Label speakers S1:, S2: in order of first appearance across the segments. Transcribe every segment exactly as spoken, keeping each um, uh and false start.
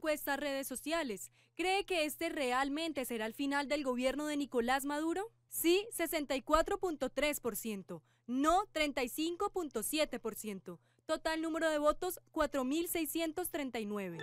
S1: encuestas redes sociales. ¿Cree que este realmente será el final del gobierno de Nicolás Maduro? Sí, sesenta y cuatro punto tres por ciento. No, treinta y cinco punto siete por ciento. Total número de votos, cuatro mil seiscientos treinta y nueve.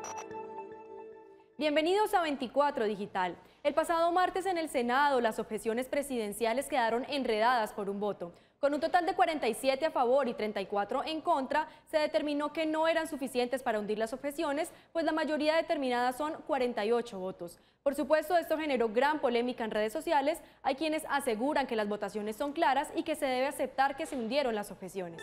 S2: Bienvenidos a veinticuatro Digital. El pasado martes en el Senado, las objeciones presidenciales quedaron enredadas por un voto. Con un total de cuarenta y siete a favor y treinta y cuatro en contra, se determinó que no eran suficientes para hundir las objeciones, pues la mayoría determinada son cuarenta y ocho votos. Por supuesto, esto generó gran polémica en redes sociales. Hay quienes aseguran que las votaciones son claras y que se debe aceptar que se hundieron las objeciones.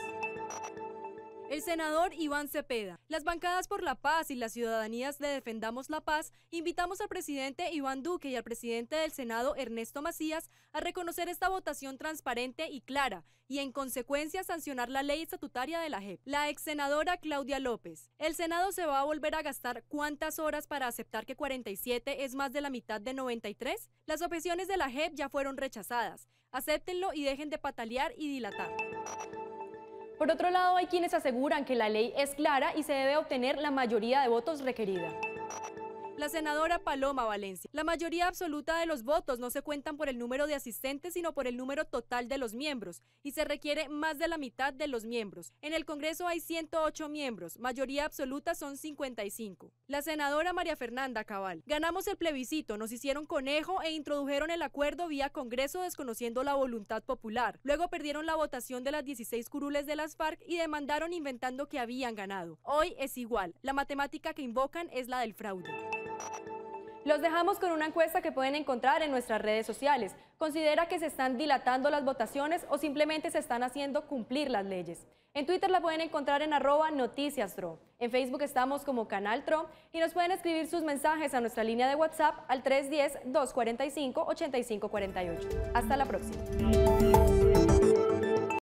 S1: El senador Iván Cepeda, las bancadas por la paz y las ciudadanías de Defendamos la Paz, invitamos al presidente Iván Duque y al presidente del Senado Ernesto Macías a reconocer esta votación transparente y clara y en consecuencia sancionar la ley estatutaria de la J E P. La ex senadora Claudia López, ¿el Senado se va a volver a gastar cuántas horas para aceptar que cuarenta y siete es más de la mitad de noventa y tres? Las objeciones de la J E P ya fueron rechazadas. Acéptenlo y dejen de patalear y dilatar.
S2: Por otro lado, hay quienes aseguran que la ley es clara y se debe obtener la mayoría de votos requerida.
S1: La senadora Paloma Valencia, la mayoría absoluta de los votos no se cuentan por el número de asistentes, sino por el número total de los miembros, y se requiere más de la mitad de los miembros. En el Congreso hay ciento ocho miembros, mayoría absoluta son cincuenta y cinco. La senadora María Fernanda Cabal, ganamos el plebiscito, nos hicieron conejo e introdujeron el acuerdo vía Congreso desconociendo la voluntad popular. Luego perdieron la votación de las dieciséis curules de las FARC y demandaron inventando que habían ganado. Hoy es igual, la matemática que invocan es la del fraude.
S2: Los dejamos con una encuesta que pueden encontrar en nuestras redes sociales. ¿Considera que se están dilatando las votaciones o simplemente se están haciendo cumplir las leyes? En Twitter la pueden encontrar en arroba noticiastro. En Facebook estamos como Canal Tro y nos pueden escribir sus mensajes a nuestra línea de WhatsApp al tres uno cero, dos cuatro cinco, ocho cinco cuatro ocho. Hasta la próxima.